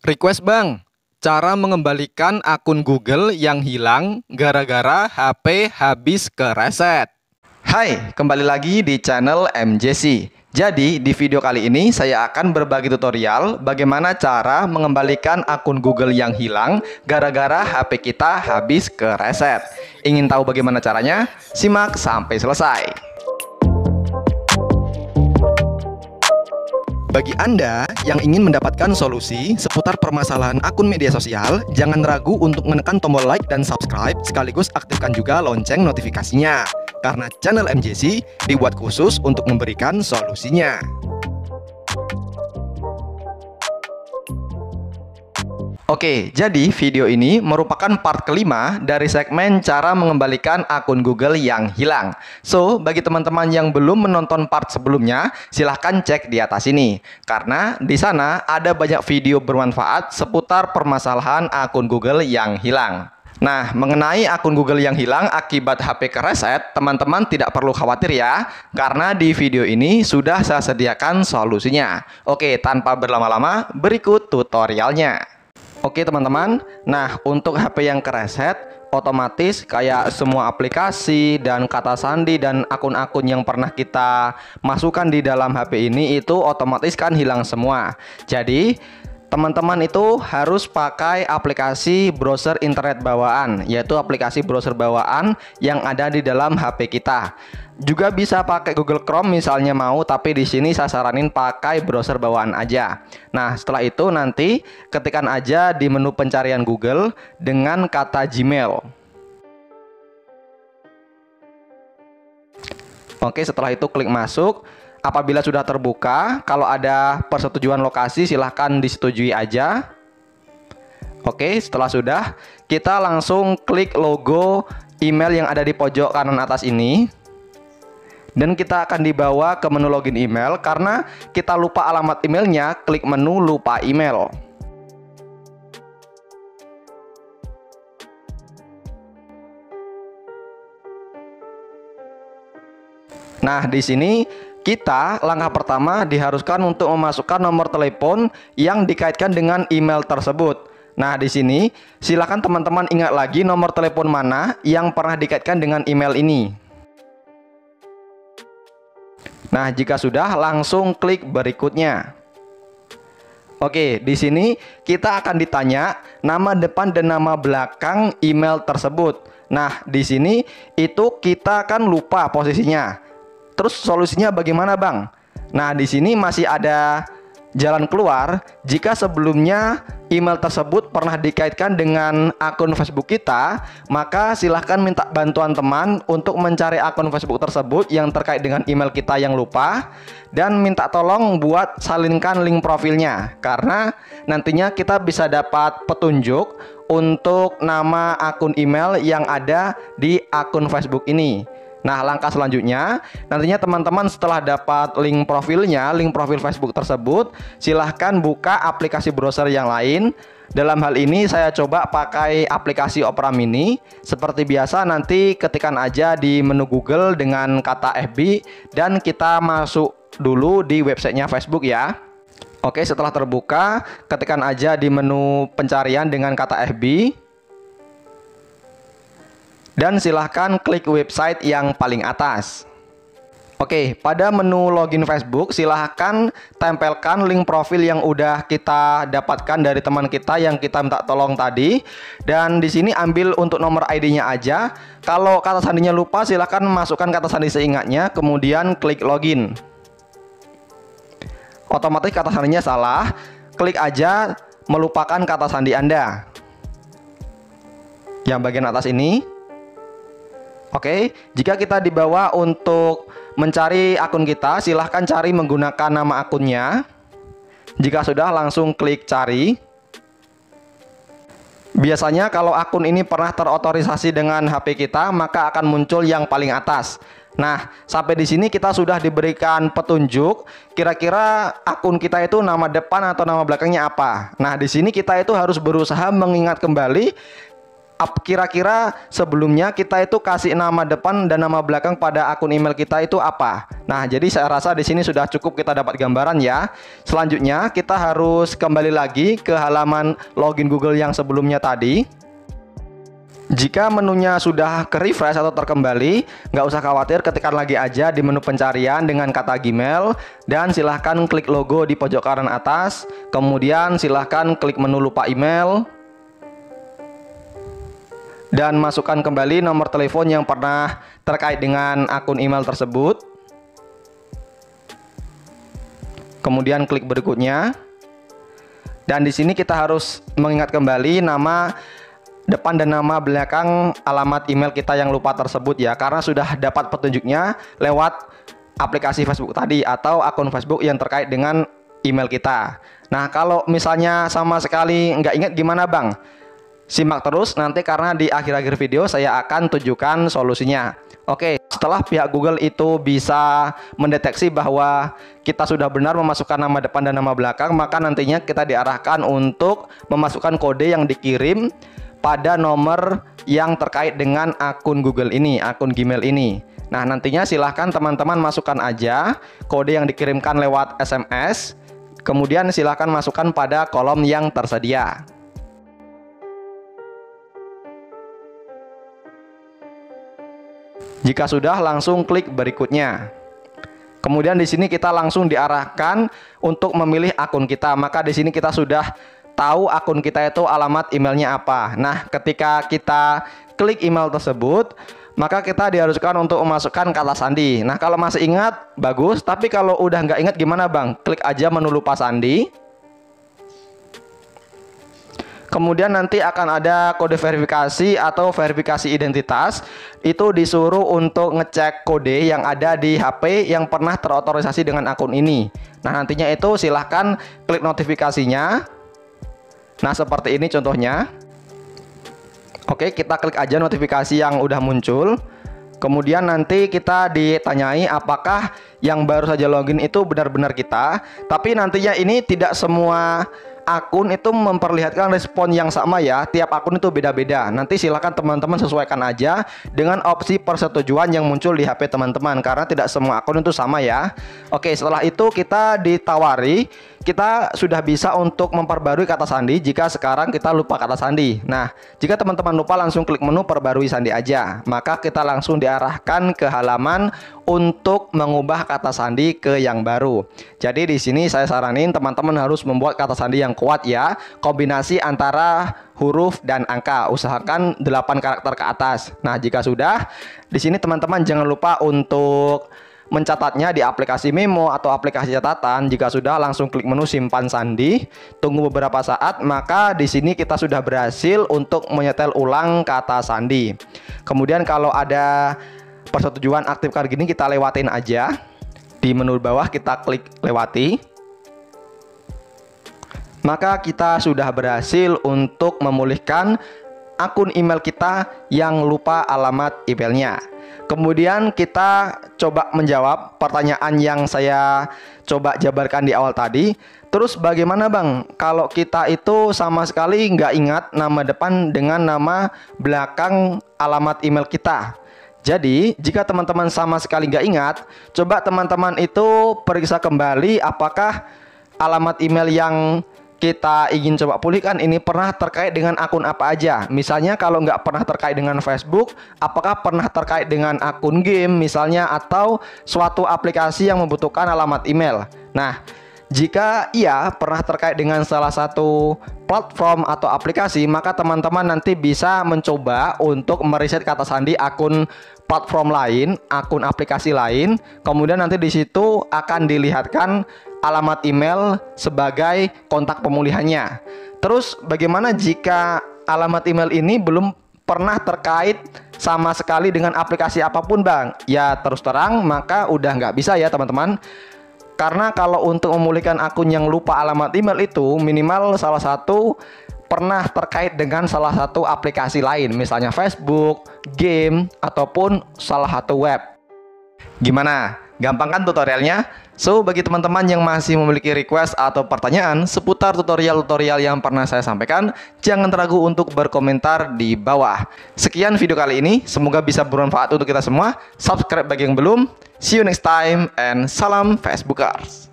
Request Bang, cara mengembalikan akun Google yang hilang gara-gara HP habis kereset. Hai, kembali lagi di channel MJC. Jadi, di video kali ini saya akan berbagi tutorial bagaimana cara mengembalikan akun Google yang hilang gara-gara HP kita habis kereset. Ingin tahu bagaimana caranya? Simak sampai selesai. Bagi Anda yang ingin mendapatkan solusi seputar permasalahan akun media sosial, jangan ragu untuk menekan tombol like dan subscribe, sekaligus aktifkan juga lonceng notifikasinya. Karena channel MJC dibuat khusus untuk memberikan solusinya. Oke, jadi video ini merupakan part kelima dari segmen cara mengembalikan akun Google yang hilang. So, bagi teman-teman yang belum menonton part sebelumnya, silahkan cek di atas ini. Karena di sana ada banyak video bermanfaat seputar permasalahan akun Google yang hilang. Nah, mengenai akun Google yang hilang akibat HP kereset, teman-teman tidak perlu khawatir ya, karena di video ini sudah saya sediakan solusinya. Oke, tanpa berlama-lama, berikut tutorialnya. Oke teman-teman, nah untuk HP yang kereset, otomatis kayak semua aplikasi dan kata sandi dan akun-akun yang pernah kita masukkan di dalam HP ini itu otomatis kan hilang semua. Jadi teman-teman itu harus pakai aplikasi browser internet bawaan, yaitu aplikasi browser bawaan yang ada di dalam HP kita. Juga bisa pakai Google Chrome misalnya mau, tapi di sini saya saranin pakai browser bawaan aja. Nah, setelah itu nanti ketikkan aja di menu pencarian Google dengan kata Gmail. Oke, setelah itu klik masuk. Apabila sudah terbuka, kalau ada persetujuan lokasi silahkan disetujui aja. Oke, setelah sudah, kita langsung klik logo email yang ada di pojok kanan atas ini. Dan kita akan dibawa ke menu login email. Karena kita lupa alamat emailnya, klik menu lupa email. Nah, di sini kita langkah pertama diharuskan untuk memasukkan nomor telepon yang dikaitkan dengan email tersebut. Nah, di sini silakan teman-teman ingat lagi nomor telepon mana yang pernah dikaitkan dengan email ini. Nah, jika sudah, langsung klik berikutnya. Oke, di sini kita akan ditanya nama depan dan nama belakang email tersebut. Nah, di sini itu kita kan lupa posisinya. Terus solusinya bagaimana, Bang? Nah, di sini masih ada jalan keluar. Jika sebelumnya email tersebut pernah dikaitkan dengan akun Facebook kita, maka silahkan minta bantuan teman untuk mencari akun Facebook tersebut yang terkait dengan email kita yang lupa, dan minta tolong buat salinkan link profilnya, karena nantinya kita bisa dapat petunjuk untuk nama akun email yang ada di akun Facebook ini. Nah, langkah selanjutnya, nantinya teman-teman setelah dapat link profilnya, link profil Facebook tersebut, silahkan buka aplikasi browser yang lain. Dalam hal ini saya coba pakai aplikasi Opera Mini. Seperti biasa, nanti ketikkan aja di menu Google dengan kata FB, dan kita masuk dulu di websitenya Facebook ya. Oke, setelah terbuka, ketikkan aja di menu pencarian dengan kata FB. Dan silahkan klik website yang paling atas. Oke, pada menu login Facebook silahkan tempelkan link profil yang udah kita dapatkan dari teman kita yang kita minta tolong tadi. Dan di sini ambil untuk nomor ID-nya aja. Kalau kata sandinya lupa, silahkan masukkan kata sandi seingatnya, kemudian klik login. Otomatis kata sandinya salah, klik aja melupakan kata sandi Anda. Yang bagian atas ini. Oke, jika kita dibawa untuk mencari akun kita, silahkan cari menggunakan nama akunnya. Jika sudah, langsung klik cari. Biasanya kalau akun ini pernah terotorisasi dengan HP kita, maka akan muncul yang paling atas. Nah, sampai di sini kita sudah diberikan petunjuk kira-kira akun kita itu nama depan atau nama belakangnya apa. Nah, di sini kita itu harus berusaha mengingat kembali kira-kira sebelumnya kita itu kasih nama depan dan nama belakang pada akun email kita itu apa. Nah, jadi saya rasa di sini sudah cukup kita dapat gambaran ya. Selanjutnya kita harus kembali lagi ke halaman login Google yang sebelumnya tadi. Jika menunya sudah ke refresh atau terkembali, nggak usah khawatir, ketikkan lagi aja di menu pencarian dengan kata Gmail dan silahkan klik logo di pojok kanan atas. Kemudian silahkan klik menu lupa email dan masukkan kembali nomor telepon yang pernah terkait dengan akun email tersebut. Kemudian klik berikutnya. Dan di sini kita harus mengingat kembali nama depan dan nama belakang alamat email kita yang lupa tersebut ya, karena sudah dapat petunjuknya lewat aplikasi Facebook tadi atau akun Facebook yang terkait dengan email kita. Nah, kalau misalnya sama sekali nggak ingat gimana Bang? Simak terus nanti karena di akhir-akhir video saya akan tunjukkan solusinya. Oke, setelah pihak Google itu bisa mendeteksi bahwa kita sudah benar memasukkan nama depan dan nama belakang, maka nantinya kita diarahkan untuk memasukkan kode yang dikirim pada nomor yang terkait dengan akun Google ini, akun Gmail ini. Nah, nantinya silahkan teman-teman masukkan aja kode yang dikirimkan lewat SMS. Kemudian silahkan masukkan pada kolom yang tersedia. Jika sudah, langsung klik berikutnya. Kemudian di sini kita langsung diarahkan untuk memilih akun kita. Maka di sini kita sudah tahu akun kita itu alamat emailnya apa. Nah, ketika kita klik email tersebut, maka kita diharuskan untuk memasukkan kata sandi. Nah, kalau masih ingat, bagus. Tapi kalau udah nggak ingat gimana Bang? Klik aja menu lupa sandi. Kemudian nanti akan ada kode verifikasi atau verifikasi identitas. Itu disuruh untuk ngecek kode yang ada di HP yang pernah terotorisasi dengan akun ini. Nah, nantinya itu silahkan klik notifikasinya. Nah, seperti ini contohnya. Oke, kita klik aja notifikasi yang udah muncul. Kemudian nanti kita ditanyai apakah yang baru saja login itu benar-benar kita. Tapi nantinya ini tidak semua akun itu memperlihatkan respon yang sama ya. Tiap akun itu beda-beda. Nanti silahkan teman-teman sesuaikan aja dengan opsi persetujuan yang muncul di HP teman-teman, karena tidak semua akun itu sama ya. Oke, setelah itu kita ditawari, kita sudah bisa untuk memperbarui kata sandi jika sekarang kita lupa kata sandi. Nah, jika teman-teman lupa, langsung klik menu perbarui sandi aja. Maka kita langsung diarahkan ke halaman untuk mengubah kata sandi ke yang baru. Jadi di sini saya saranin teman-teman harus membuat kata sandi yang kuat ya, kombinasi antara huruf dan angka, usahakan 8 karakter ke atas. Nah, jika sudah, di sini teman-teman jangan lupa untuk mencatatnya di aplikasi memo atau aplikasi catatan. Jika sudah, langsung klik menu simpan sandi, tunggu beberapa saat, maka di sini kita sudah berhasil untuk menyetel ulang kata sandi. Kemudian kalau ada persetujuan aktifkan gini, kita lewatin aja. Di menu bawah kita klik lewati. Maka kita sudah berhasil untuk memulihkan akun email kita yang lupa alamat emailnya. Kemudian kita coba menjawab pertanyaan yang saya coba jabarkan di awal tadi. Terus bagaimana Bang kalau kita itu sama sekali nggak ingat nama depan dengan nama belakang alamat email kita? Jadi jika teman-teman sama sekali nggak ingat, coba teman-teman itu periksa kembali apakah alamat email yang kita ingin coba pulihkan ini pernah terkait dengan akun apa aja. Misalnya kalau nggak pernah terkait dengan Facebook, apakah pernah terkait dengan akun game misalnya, atau suatu aplikasi yang membutuhkan alamat email. Nah, jika iya pernah terkait dengan salah satu platform atau aplikasi, maka teman-teman nanti bisa mencoba untuk mereset kata sandi akun platform lain, akun aplikasi lain. Kemudian nanti di situ akan dilihatkan alamat email sebagai kontak pemulihannya. Terus bagaimana jika alamat email ini belum pernah terkait sama sekali dengan aplikasi apapun Bang? Ya terus terang maka udah nggak bisa ya teman-teman. Karena kalau untuk memulihkan akun yang lupa alamat email itu minimal salah satu pernah terkait dengan salah satu aplikasi lain, misalnya Facebook, game, ataupun salah satu web. Gimana? Gampang kan tutorialnya? So, bagi teman-teman yang masih memiliki request atau pertanyaan seputar tutorial-tutorial yang pernah saya sampaikan, jangan ragu untuk berkomentar di bawah. Sekian video kali ini, semoga bisa bermanfaat untuk kita semua. Subscribe bagi yang belum. See you next time and salam Facebookers.